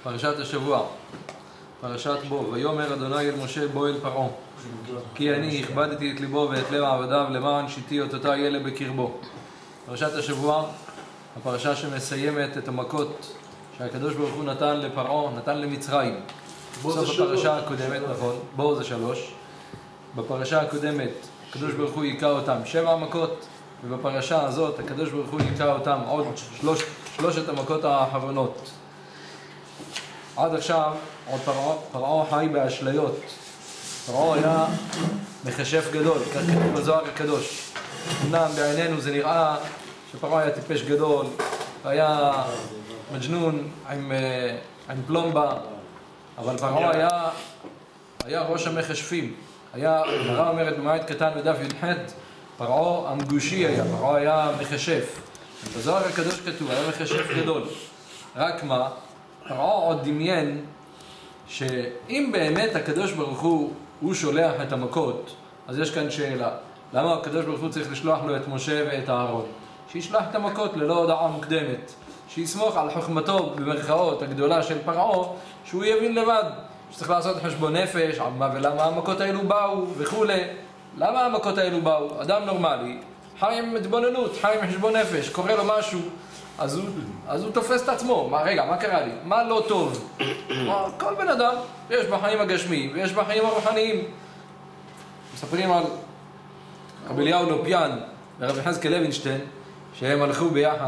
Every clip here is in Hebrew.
פרשת השבוע, פרשת בו. ויאמר אדוני אל משה בוא אל פרעה, כי אני הכבדתי את ליבו ואת לב עבדיו למען שיתי אותותי אלה בקרבו. פרשת השבוע, הפרשה שמסיימת את המכות שהקדוש ברוך הוא נתן לפרעה, נתן למצרים. בסוף הפרשה הקודמת, נכון, בו זה 3. בפרשה הקודמת הקדוש ברוך הוא יקע אותם 7 מכות, ובפרשה הזאת הקדוש ברוך הוא יקע אותם עוד 3 המכות האחרונות. עד עכשיו עוד פרעה חי באשליות. פרעה היה מכשף גדול, כך כתוב בזוהר הקדוש. אמנם בעינינו זה נראה שפרעה היה טיפש גדול, היה מג'נון עם פלומבה, אבל פרעה היה ראש המכשפים. הגמרא אומרת במועד קטן בדף י"ח, פרעה המגושי היה, פרעה היה מכשף. בזוהר הקדוש כתוב, היה מכשף גדול. רק מה? פרעה עוד דמיין שאם באמת הקדוש ברוך הוא שולח את המכות, אז יש כאן שאלה. למה הקדוש ברוך הוא צריך לשלוח לו את משה ואת אהרון? שישלח את המכות ללא הודעה מוקדמת. שיסמוך על חוכמתו במרכאות הגדולה של פרעה, שהוא יבין לבד. שצריך לעשות חשבון נפש, על מה ולמה המכות האלו באו וכו'. למה המכות האלו באו? אדם נורמלי, חי עם התבוננות, חי עם חשבון נפש, קורא לו משהו, אז הוא תופס את עצמו. רגע, מה קרה לי? מה לא טוב? כל בן אדם, יש בחיים הגשמיים ויש בחיים הרוחניים. מספרים על רבי אליהו לופיאן ורבי יחזקאל לוינשטיין, שהם הלכו ביחד,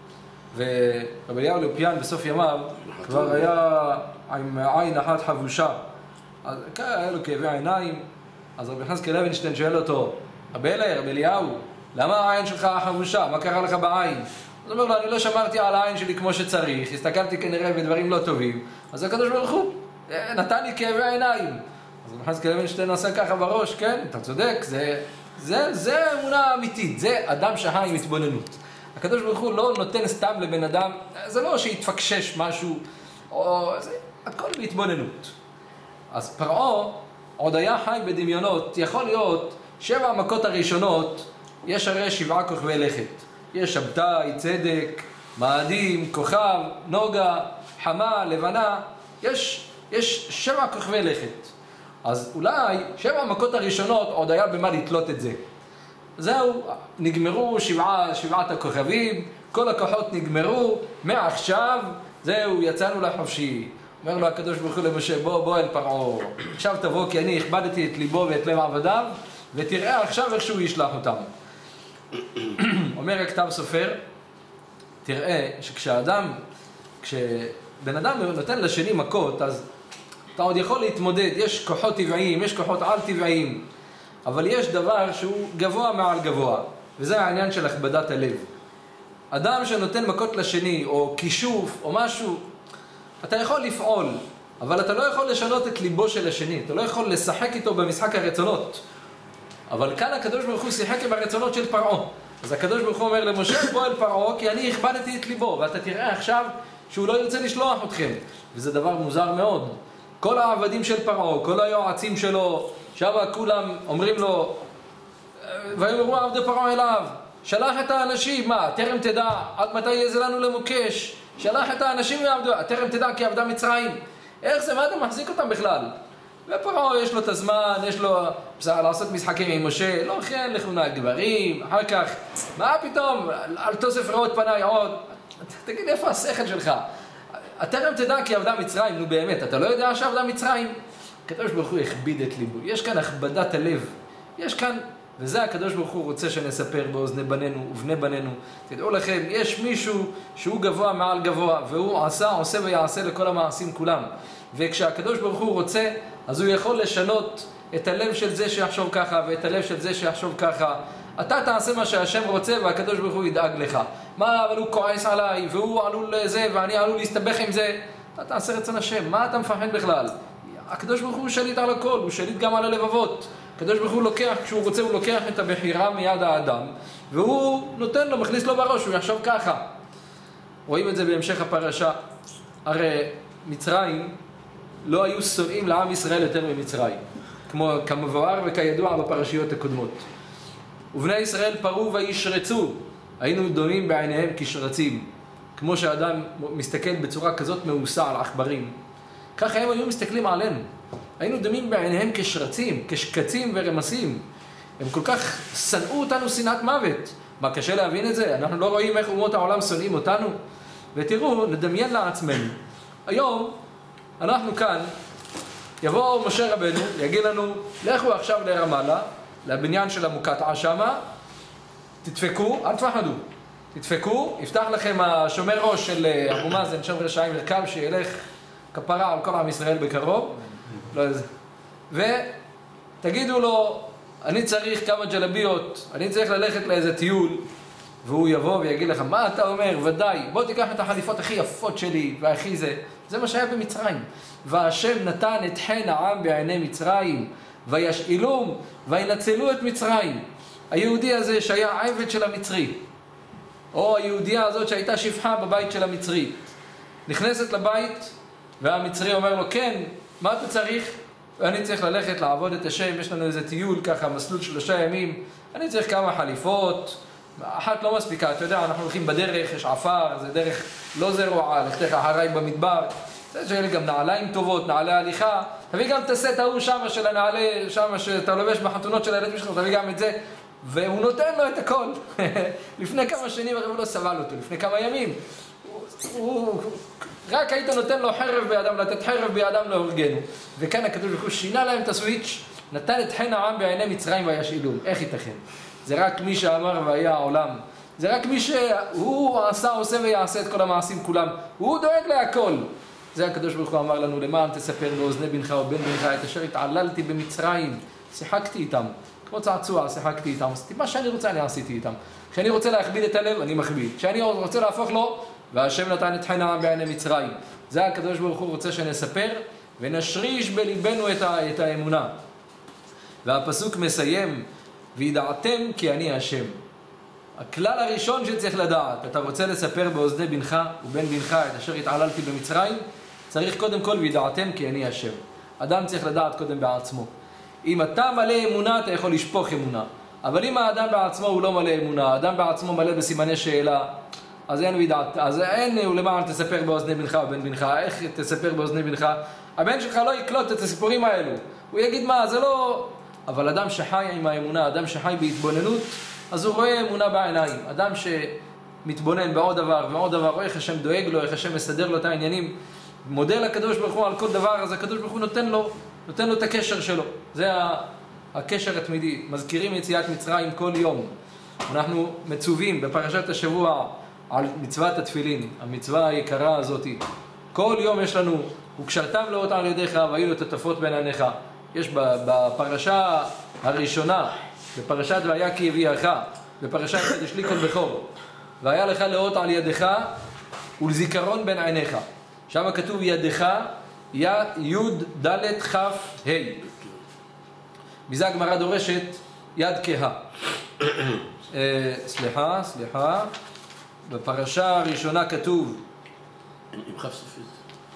ורבי אליהו לופיאן בסוף ימיו כבר היה עם עין אחת חבושה, אז היה לו כאבי עיניים. אז רבי יחזקאל לוינשטיין שואל אותו, רבי אליהו, למה העין שלך חבושה? מה קרה לך בעין? אז הוא אומר לו, אני לא שמרתי על העין שלי כמו שצריך, הסתכלתי כנראה בדברים לא טובים, אז הקדוש ברוך הוא נתן לי כאבי עיניים. אז רבי יחזקאל לוינשטיין עושה ככה בראש, כן, אתה צודק, זה אמונה אמיתית, זה אדם שחי עם התבוננות. הקדוש ברוך הוא לא נותן סתם לבן אדם, זה לא שיתפקשש משהו, זה הכל בהתבוננות. אז פרעה עוד היה חי בדמיונות. יכול להיות 7 המכות הראשונות, יש הרי 7 כוכבי לכת. יש שבתאי, צדק, מאדים, כוכב, נוגה, חמה, לבנה. יש 7 כוכבי לכת. אז אולי 7 המכות הראשונות עוד היה במה לתלות את זה. זהו, נגמרו 7 הכוכבים, כל הכוחות נגמרו, מעכשיו, זהו, יצאנו לחופשי. אומר לו הקדוש ברוך הוא למשה, בוא אל פרעה, עכשיו תבוא כי אני הכבדתי את ליבו ואת לב עבדיו, ותראה עכשיו איך שהוא ישלח אותם. אומר הכתב סופר, תראה כשבן אדם נותן לשני מכות, אז אתה עוד יכול להתמודד, יש כוחות טבעיים, יש כוחות על טבעיים, אבל יש דבר שהוא גבוה מעל גבוה, וזה העניין של הכבדת הלב. אדם שנותן מכות לשני, או כישוף, או משהו, אתה יכול לפעול, אבל אתה לא יכול לשנות את ליבו של השני, אתה לא יכול לשחק איתו במשחק הרצונות. אבל כאן הקדוש ברוך הוא שיחק עם הרצונות של פרעה. אז הקדוש ברוך הוא אומר למשה, בוא אל פרעה, כי אני הכבדתי את ליבו, ואתה תראה עכשיו שהוא לא ירצה לשלוח אתכם. וזה דבר מוזר מאוד. כל העבדים של פרעה, כל היועצים שלו, שם כולם אומרים לו, ויאמרו עבדי פרעה אליו, שלח את האנשים, מה, תרם תדע, עד מתי יהיה זה לנו למוקש? שלח את האנשים ויעבדו, תרם תדע כי עבדה מצרים. איך זה, מה אתה מחזיק אותם בכלל? ופרעה יש לו את הזמן, יש לו לעשות משחקים עם משה, לא כן, לכונה גברים, אחר כך, מה פתאום, אל תוסף רעות פניי עוד, תגיד איפה השכל שלך? תרם תדע כי עבדה מצרים, נו באמת, אתה לא יודע שעבדה מצרים? הקדוש ברוך הוא הכביד את ליבו, יש כאן הכבדת הלב, יש כאן, וזה הקדוש ברוך הוא רוצה שנספר באוזני בנינו ובני בנינו. תדעו לכם, יש מישהו שהוא גבוה מעל גבוה, והוא עושה ויעשה לכל המעשים כולם. וכשהקדוש ברוך הוא רוצה, אז הוא יכול לשנות את הלב של זה שיחשוב ככה, ואת הלב של זה שיחשוב ככה. אתה תעשה מה שהשם רוצה, והקדוש ברוך הוא ידאג לך. מה, אבל הוא כועס עליי, והוא עלול לזה, ואני עלול להסתבך עם זה. אתה תעשה רצון השם, מה אתה מפחד בכלל? הקדוש ברוך הוא שליט על הכל, הוא שליט גם על הלבבות. הקדוש ברוך הוא לוקח, כשהוא רוצה, הוא לוקח את הבחירה מיד האדם, והוא נותן לו, מכניס לו בראש, הוא יחשוב ככה. רואים את זה בהמשך הפרשה. הרי מצרים לא היו שונאים לעם ישראל יותר ממצרים, כמבואר וכידוע בפרשיות הקודמות. ובני ישראל פרו וישרצו, היינו דומים בעיניהם כשרצים. כמו שאדם מסתכל בצורה כזאת מאוסה על עכברים, ככה הם היו מסתכלים עלינו. היינו דמים בעיניהם כשרצים, כשקצים ורמסים. הם כל כך שנאו אותנו שנאת מוות. מה, קשה להבין את זה? אנחנו לא רואים איך אומות העולם שונאים אותנו? ותראו, נדמיין לעצמנו. היום, אנחנו כאן, יבוא משה רבנו, יגיד לנו, לכו עכשיו לרמאללה, לבניין של המוקטעה שמה, תדפקו, אל תפחדו. תדפקו, יפתח לכם השומר ראש של אבו מאזן, שומר שי מרכב, שילך כפרה על כל עם ישראל בקרוב. ותגידו לו, אני צריך כמה ג'לביות, אני צריך ללכת לאיזה טיול, והוא יבוא ויגיד לך, מה אתה אומר? ודאי, בוא תיקח את החליפות הכי יפות שלי, והכי זה. זה מה שהיה במצרים. והשם נתן את חן העם בעיני מצרים, וישאילום, וינצלו את מצרים. היהודי הזה שהיה עבד של המצרי, או היהודייה הזאת שהייתה שפחה בבית של המצרי, נכנסת לבית, והמצרי אומר לו, כן, מה אתה צריך? אני צריך ללכת לעבוד את השם, יש לנו איזה טיול ככה, מסלול 3 ימים, אני צריך כמה חליפות, אחת לא מספיקה, אתה יודע, אנחנו הולכים בדרך, יש עפר, זה דרך לא זרועה, לכתך אחריי במדבר, זה שיהיה לי גם נעליים טובות, נעלי הליכה, תביא גם את הסט ההוא שמה של הנעלי, שמה שאתה לובש בחתונות של הילדים שלך, תביא גם את זה, והוא נותן לו את הכל. לפני כמה שנים הוא לא סבל אותו, לפני כמה ימים, רק היית נותן לו חרב בידם, לתת חרב בידם להורגנו. וכאן הקדוש ברוך הוא שינה להם את הסוויץ', נתן את חן העם בעיני מצרים וישאילום. איך ייתכן? זה רק מי שאמר והיה העולם. זה רק מי שהוא עשה, עושה ויעשה את כל המעשים כולם. הוא דואג להכל. זה הקדוש ברוך הוא אמר לנו, למען תספר באוזני בנך ובן בנך את אשר התעללתי במצרים. שיחקתי איתם. כמו צעצוע, שיחקתי איתם. עשיתי מה שאני רוצה, אני עשיתי איתם. כשאני רוצה להכביד את הלב, אני מכביד. כשאני רוצה להפוך לו, והשם נתן את חן העם בעיני מצרים. זה הקדוש ברוך הוא רוצה שנספר ונשריש בליבנו את האמונה. והפסוק מסיים, וידעתם כי אני השם. הכלל הראשון שצריך לדעת, אתה רוצה לספר באוזני בנך ובן בנך את אשר התעללתי במצרים, צריך קודם כל וידעתם כי אני השם. אדם צריך לדעת קודם בעצמו. אם אתה מלא אמונה, אתה יכול לשפוך אמונה. אבל אם האדם בעצמו הוא לא מלא אמונה, האדם בעצמו מלא בסימני שאלה, אז אין וידעת, אז אין ולמען תספר באוזני בנך ובן בנך. איך תספר באוזני בנך? הבן שלך לא יקלוט את הסיפורים האלו. הוא יגיד מה, זה לא... אבל אדם שחי עם האמונה, אדם שחי בהתבוננות, אז הוא רואה אמונה בעיניים. אדם שמתבונן בעוד דבר ועוד דבר, רואה איך השם דואג לו, איך השם מסדר לו את העניינים, מודה לקדוש ברוך הוא על כל דבר, אז הקדוש ברוך הוא נותן לו את הקשר שלו. זה הקשר התמידי. מזכירים יציאת מצרים כל יום. אנחנו מצווים בפרשת השבוע על מצוות התפילין, המצווה היקרה הזאת. כל יום יש לנו, וקשרתם לאות על ידיך והיו לו תטפות בין עיניך. יש בפרשה הראשונה, בפרשת והיה כי הביאך, בפרשת ותשליך כל בכור, והיה לך לאות על ידך ולזיכרון בין עיניך. שם כתוב ידך, י' ד' כ' ה'. מזה הגמרא דורשת יד כהה. סליחה. בפרשה הראשונה כתוב עם כף סופית.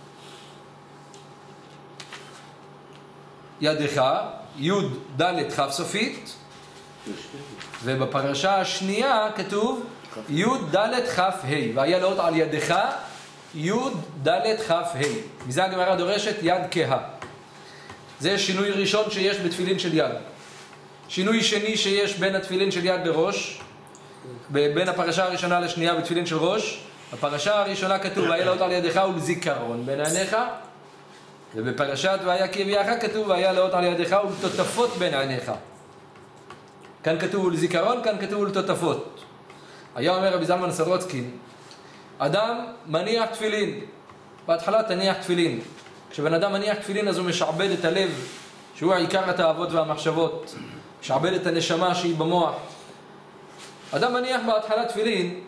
ידך, י' ד' כ' סופית, ובפרשה השנייה כתוב י' ד' כ' ה', והיה לאות על ידך י' ד' כ' ה'. מזה הגמרא דורשת יד כהה. זה שינוי ראשון שיש בתפילין של יד. שינוי שני שיש בין התפילין של יד לראש, בין הפרשה הראשונה לשנייה בתפילין של ראש. בפרשה הראשונה כתוב והיה לאות על ידך ולזיכרון בין עיניך, ובפרשת והיה כי הביאך כתוב והיה לאות על ידך ולתותפות בין עיניך. כאן כתוב ולזיכרון, כאן כתוב ולתותפות. היה אומר רבי זלמן סורוצקין, אדם מניח תפילין, בהתחלה תניח תפילין. כשבן אדם מניח תפילין אז הוא משעבד את הלב, שהוא העיקר התאוות והמחשבות, משעבד את הנשמה שהיא במוח. אדם מניח בהתחלה תפילין,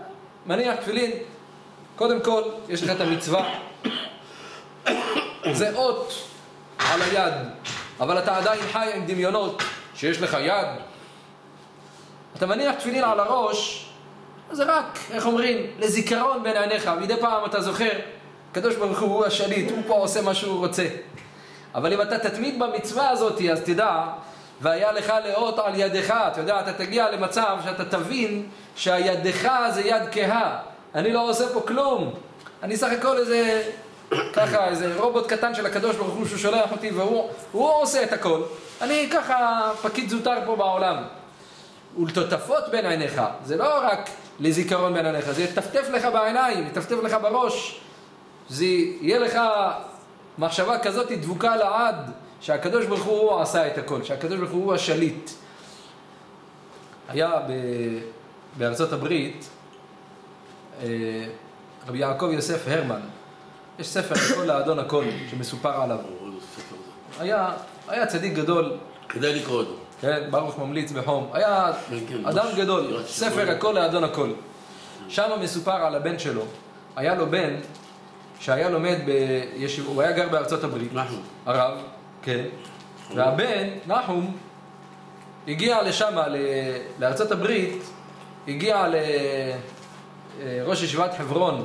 קודם כל יש לך את המצווה, זה אות על היד, אבל אתה עדיין חי עם דמיונות שיש לך יד. אתה מניח תפילין על הראש, זה רק, איך אומרים, לזיכרון בין עיניך. מדי פעם אתה זוכר, הקדוש ברוך הוא השליט, הוא פה עושה מה שהוא רוצה. אבל אם אתה תתמיד במצווה הזאת, אז תדע, והיה לך לאות על ידך, אתה יודע, אתה תגיע למצב שאתה תבין שהידך זה יד כהה. אני לא עושה פה כלום. אני סך הכל איזה, ככה, איזה רובוט קטן של הקדוש ברוך הוא שהוא שולח אותי, והוא עושה את הכל. אני ככה פקיד זוטר פה בעולם. ולטוטפות בין עיניך, זה לא רק לזיכרון בין עיניך, זה יטפטף לך בעיניים, יטפטף לך בראש. זה יהיה לך מחשבה כזאת דבוקה לעד, שהקדוש ברוך הוא עשה את הכל, שהקדוש ברוך הוא השליט. היה בארצות הברית, רבי יעקב יוסף הרמן, יש ספר הכל לאדון הכל שמסופר עליו. היה צדיק גדול. כדאי לקרוא אותו. כן, ברוך ממליץ בחום. היה אדם גדול, ספר הכל לאדון הכל. שם מסופר על הבן שלו. היה לו בן שהיה לומד בישיבה, הוא היה גר בארצות הברית. נחום. הרב, כן. והבן, נחום, הגיע לשם, לארצות הברית, הגיע לראש ישיבת חברון,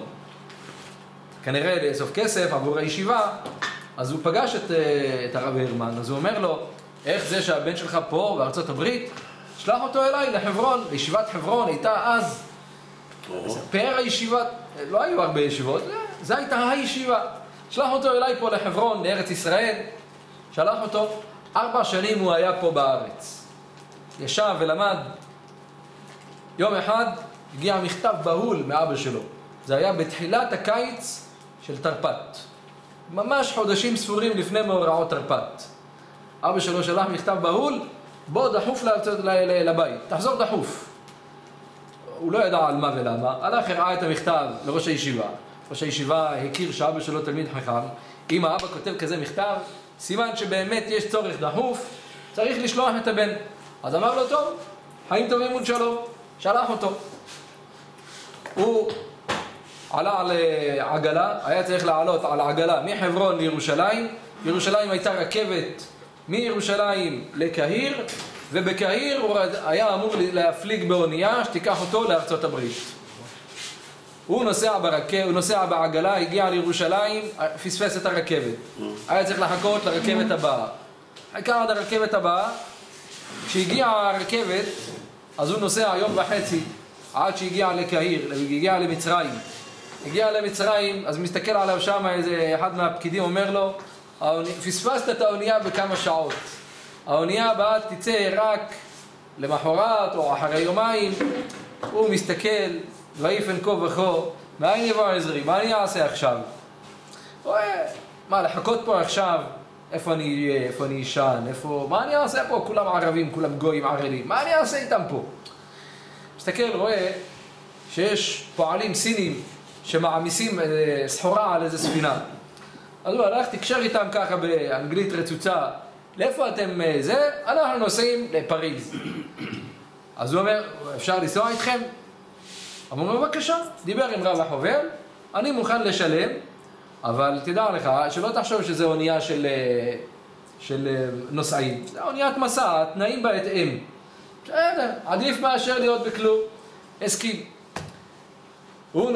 כנראה לאסוף כסף עבור הישיבה, אז הוא פגש את הרב הרמן, אז הוא אומר לו, איך זה שהבן שלך פה בארצות הברית? שלח אותו אליי לחברון, לישיבת חברון, הייתה אז. פאר הישיבה, לא היו הרבה ישיבות, זה הייתה הישיבה. שלח אותו אליי פה לחברון, לארץ ישראל, שלח אותו, 4 שנים הוא היה פה בארץ. ישב ולמד. יום אחד הגיע מכתב בהול מאבא שלו. זה היה בתחילת הקיץ של תרפ"ט. ממש חודשים ספורים לפני מאורעות תרפ"ט. אבא שלו שלח מכתב בהול, בוא דחוף לבית, תחזור דחוף. הוא לא ידע על מה ולמה, הלך הראה את המכתב לראש הישיבה. ראש הישיבה הכיר שאבא שלו תלמיד חכם. אם האבא כותב כזה מכתב, סימן שבאמת יש צורך דחוף, צריך לשלוח את הבן. אז אמר לו, טוב, חיים טובים ושלום, שלח אותו. הוא עלה על עגלה, היה צריך לעלות על עגלה מחברון לירושלים. ירושלים הייתה רכבת מירושלים לקהיר, ובקהיר הוא היה אמור להפליג באונייה שתיקח אותו לארצות הברית. הוא נוסע בעגלה, הגיע לירושלים, פספס את הרכבת. היה צריך לחכות לרכבת הבאה. חיכה עד הרכבת הבאה. כשהגיעה הרכבת, אז הוא נוסע 1.5 יום עד שהגיע לקהיר, הגיע למצרים. הגיע למצרים, אז מסתכל עליו שם איזה אחד מהפקידים, אומר לו, פספסת את האונייה בכמה שעות. האונייה הבאה תצא רק למחרת או אחרי יומיים. הוא מסתכל, ויפן כה וכה, מאין יבוא עזרי, מה אני אעשה עכשיו? מה, לחכות פה עכשיו? איפה אני אהיה? איפה אני אשן? מה אני אעשה פה? כולם ערבים, כולם גויים ערלים. מה אני אעשה איתם פה? מסתכל, רואה שיש פועלים סינים שמעמיסים סחורה על איזה ספינה. אז הוא הלך, תקשר איתם ככה באנגלית רצוצה. לאיפה אתם זה? אנחנו נוסעים לפריז. אז הוא אומר, אפשר לנסוע איתכם? אמרו לו, בבקשה. דיבר עם רב החובל, אני מוכן לשלם, אבל תדע לך, שלא תחשוב שזה אונייה של נוסעים. זה אוניית מסע, התנאים בהתאם. בסדר, עדיף מאשר להיות בכלום. הסכים. הוא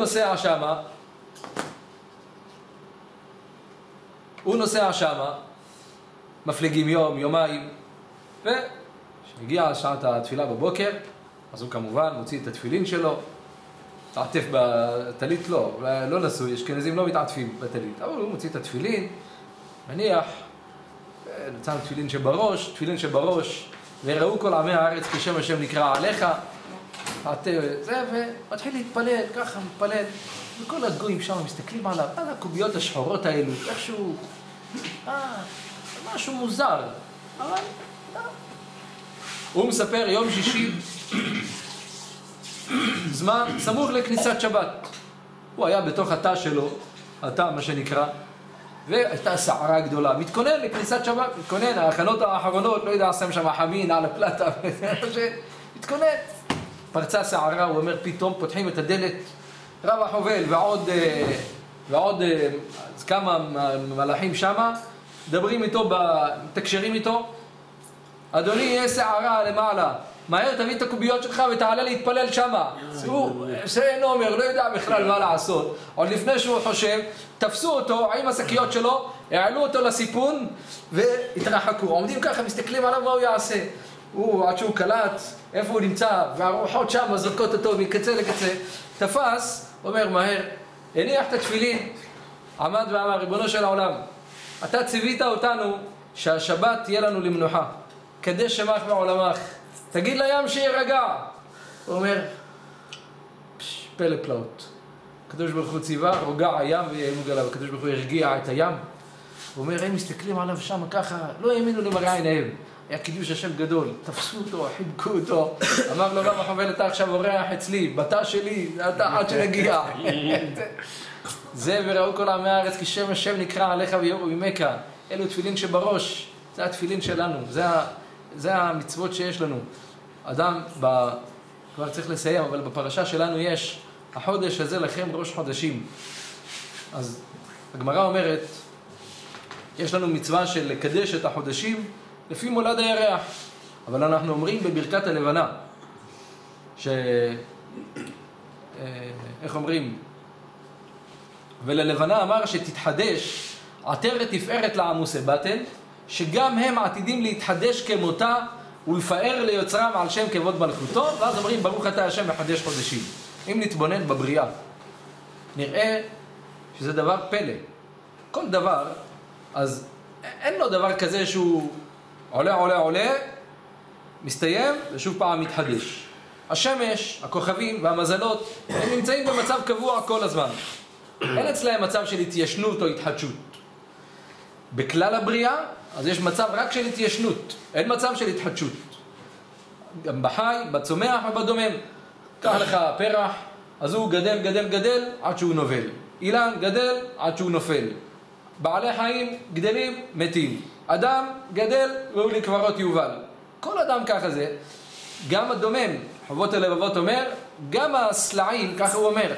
נוסע שמה, מפליגים יום, יומיים, וכשהגיעה שעת התפילה בבוקר, אז הוא כמובן מוציא את התפילין שלו, מתעטף בטלית, לא נשוי, אשכנזים לא מתעטפים בטלית, אבל הוא מוציא את התפילין, מניח, נוצר תפילין שבראש, וראו כל עמי הארץ כשם השם נקרא עליך, ומתחיל להתפלל, ככה מתפלל, וכל הגויים שם מסתכלים עליו, על הקוביות השחורות האלו, איכשהו, משהו מוזר, אבל, הוא מספר יום שישי, זמן סמוך לכניסת שבת. הוא היה בתוך התא שלו, התא מה שנקרא, והייתה סערה גדולה. מתכונן לכניסת שבת, מתכונן, ההכנות האחרונות, לא יודע, שם שם חמין על הפלטה, מתכונן. פרצה סערה, הוא אומר, פתאום פותחים את הדלת, רב החובל ועוד כמה מלאכים שמה, מדברים איתו, מתקשרים איתו, אדוני, יש סערה למעלה, מהר תביא את הקוביות שלך ותעלה להתפלל שמה. הוא עושה אומר, לא יודע בכלל מה לעשות. עוד לפני שהוא חושב, תפסו אותו עם השקיות שלו, העלו אותו לסיפון והתרחקו. עומדים ככה, מסתכלים עליו מה הוא יעשה. הוא עד שהוא קלט איפה הוא נמצא, והרוחות שם זורקות אותו מקצה לקצה, תפס, אומר מהר, הניח את התפילין, עמד ואמר, ריבונו של העולם, אתה ציווית אותנו שהשבת תהיה לנו למנוחה, קדש שמך בעולמך, תגיד לים שירגע. הוא אומר, פלא פלאות. הקדוש ברוך הוא ציווה, רוגע הים ויעמוג עליו, הקדוש ברוך הוא הרגיע את הים. הוא אומר, הם מסתכלים עליו שם ככה, לא האמינו למראה עיניהם. היה קידוש השם גדול, תפסו אותו, חיבקו אותו, אמר לו, רב החובל, אתה עכשיו אורח אצלי, בתא שלי, אתה עד שנגיע. זה וראו כל עמי הארץ, כי שם השם נקרא עליך ויאמרו ממך. אלו תפילין שבראש, זה התפילין שלנו, זה המצוות שיש לנו. אדם, כבר צריך לסיים, אבל בפרשה שלנו יש, החודש הזה לכם ראש חודשים. אז הגמרא אומרת, יש לנו מצווה של לקדש את החודשים לפי מולד הירח. אבל אנחנו אומרים בברכת הלבנה, איך אומרים? וללבנה אמר שתתחדש עטרת תפארת לעמוסי בטן, שגם הם עתידים להתחדש כמותה ולפאר ליוצרם על שם כבוד מלכותו, ואז אומרים ברוך אתה השם מחדש חודשים. אם נתבונן בבריאה, נראה שזה דבר פלא. כל דבר, אז אין לו דבר כזה שהוא עולה, עולה, עולה, מסתיים ושוב פעם מתחדש. השמש, הכוכבים והמזלות, הם נמצאים במצב קבוע כל הזמן. אין אצלהם מצב של התיישנות או התחדשות. בכלל הבריאה, אז יש מצב רק של התיישנות, אין מצב של התחדשות. גם בחי, בצומח ובדומם. קח לך פרח, אז הוא גדל, גדל, גדל, עד שהוא נובל. אילן גדל, עד שהוא נופל. בעלי חיים גדלים, מתים. אדם גדל, והוא לקברות יובל. כל אדם ככה זה. גם הדומם, חובות הלבבות אומר, גם הסלעים, ככה הוא אומר.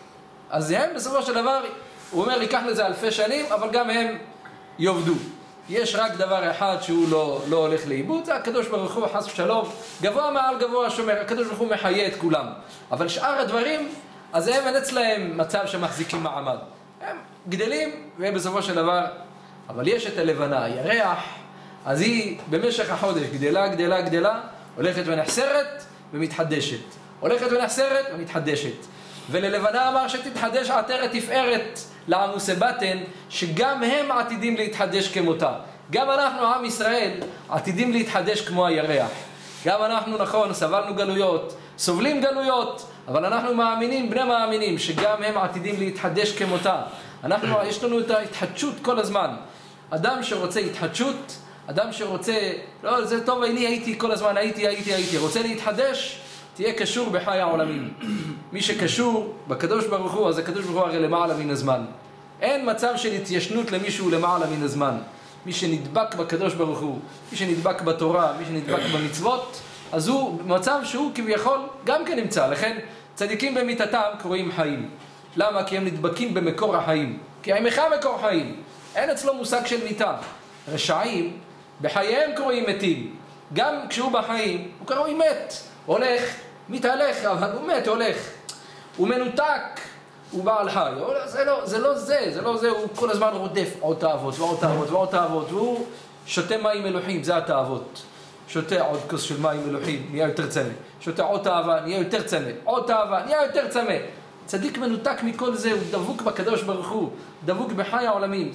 אז הם בסופו של דבר, הוא אומר, ייקח לזה אלפי שנים, אבל גם הם יובדו. יש רק דבר אחד שהוא לא הולך לאיבוד, זה הקדוש ברוך הוא, חס ושלום, גבוה מעל גבוה שומר, הקדוש ברוך הוא מחיה את כולם. אבל שאר הדברים, אז הם אין אצלהם מצב שמחזיקים מעמד. הם גדלים, ובסופו של דבר, אבל יש את הלבנה, הירח, אז היא במשך החודש גדלה, גדלה, גדלה, הולכת ונחסרת ומתחדשת. הולכת ונחסרת ומתחדשת. וללבנה אמר שתתחדש עטרת תפארת לעמוסי בטן, שגם הם עתידים להתחדש כמותה. גם אנחנו, עם ישראל, עתידים להתחדש כמו הירח. גם אנחנו, נכון, סבלנו גלויות, סובלים גלויות, אבל אנחנו מאמינים, בני מאמינים, שגם הם עתידים להתחדש כמותה. יש לנו את ההתחדשות כל הזמן. אדם שרוצה התחדשות, אדם שרוצה, לא, זה טוב, אני הייתי כל הזמן, הייתי. רוצה להתחדש, תהיה קשור בחי העולמים. מי שקשור בקדוש ברוך הוא, אז הקדוש ברוך הוא הרי למעלה מן הזמן. אין מצב של התיישנות למישהו למעלה מן הזמן. מי שנדבק בקדוש ברוך הוא, מי שנדבק בתורה, מי שנדבק במצוות, אז הוא במצב שהוא כביכול גם כן נמצא. לכן צדיקים במיתתם קרואים חיים. למה? כי הם נדבקים במקור החיים. כי עמך מקור חיים. אין אצלו מושג של מיתה. רשעים בחייהם קרואים מתים. גם כשהוא בחיים הוא קרוי מת. הולך, מתהלך, אבל הוא מת, הולך. הוא מנותק, הוא בעל חי. זה לא זה, הוא כל הזמן רודף עוד תאוות ועוד תאוות ועוד תאוות, והוא שותה מים אלוהים, זה התאוות. שותה עוד כוס של מים אלוהים, נהיה יותר צמא. שותה עוד תאווה, נהיה יותר צמא. עוד תאווה, נהיה יותר צמא. צדיק מנותק מכל זה, הוא דבוק בקדוש ברוך הוא, דבוק בחי העולמים.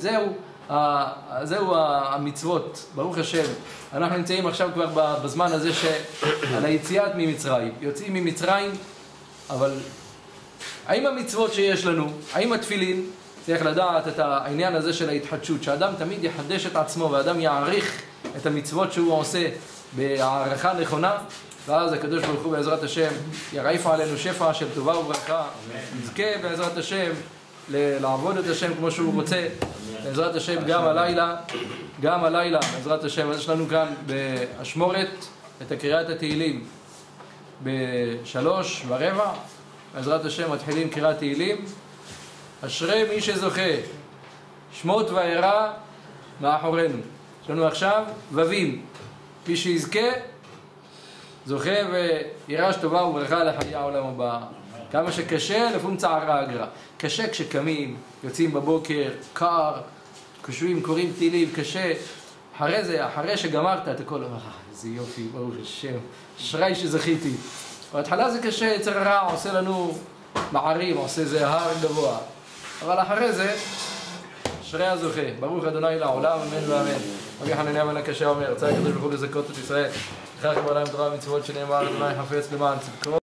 זהו המצוות, ברוך השם. אנחנו נמצאים עכשיו כבר בזמן הזה על היציאת ממצרים. יוצאים ממצרים, אבל האם המצוות שיש לנו, האם התפילין, צריך לדעת את העניין הזה של ההתחדשות, שאדם תמיד יחדש את עצמו ואדם יעריך את המצוות שהוא עושה בהערכה נכונה, ואז הקדוש ברוך הוא בעזרת השם ירעיף עלינו שפע של טובה וברכה, נזכה בעזרת השם לעבוד את השם כמו שהוא רוצה, בעזרת השם גם הלילה, בעזרת השם. אז יש לנו כאן באשמורת את קריאת התהילים ב3:15, בעזרת השם מתחילים קריאת תהילים. אשרי מי שזוכה, שמות וירא מאחורינו. יש לנו עכשיו ובים, מי שיזכה זוכה וירש טובה וברכה לחיי העולם הבא. כמה שקשה לפעמים צערה אגרה. קשה כשקמים, יוצאים בבוקר, קר, קושבים, קוראים תהילים, קשה. אחרי זה, אחרי שגמרת את הכל, איזה יופי, ברוך השם, אשרי שזכיתי. בהתחלה זה קשה, יצר הרע עושה לנו מערים, עושה איזה הר גבוה. אבל אחרי זה, אשרי הזוכה, ברוך אדוני לעולם, אמן ואמן. רבי חנניה בן הקשה אומר, רצה הקדוש ברוך הוא לזכות את ישראל. לכך בעולם תורה ומצוות שנאמר, אדוני חפץ למען צדקו.